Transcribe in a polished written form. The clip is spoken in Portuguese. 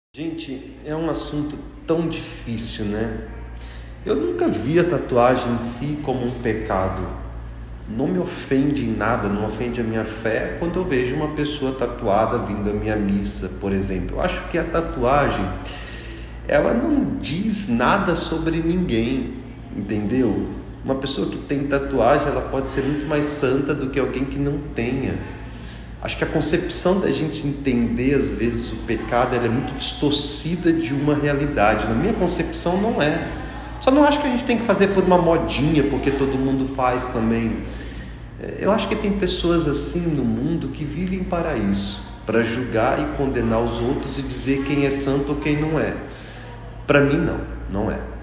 Gente, é um assunto tão difícil, né? Eu nunca vi a tatuagem em si como um pecado. Não me ofende em nada, não ofende a minha fé quando eu vejo uma pessoa tatuada vindo à minha missa, por exemplo. Eu acho que a tatuagem, ela não diz nada sobre ninguém, entendeu? Uma pessoa que tem tatuagem, ela pode ser muito mais santa do que alguém que não tenha. Acho que a concepção da gente entender, às vezes, o pecado, ela é muito distorcida de uma realidade. Na minha concepção, não é. Só não acho que a gente tem que fazer por uma modinha, porque todo mundo faz também. Eu acho que tem pessoas assim no mundo que vivem para isso, para julgar e condenar os outros e dizer quem é santo ou quem não é. Para mim, não é.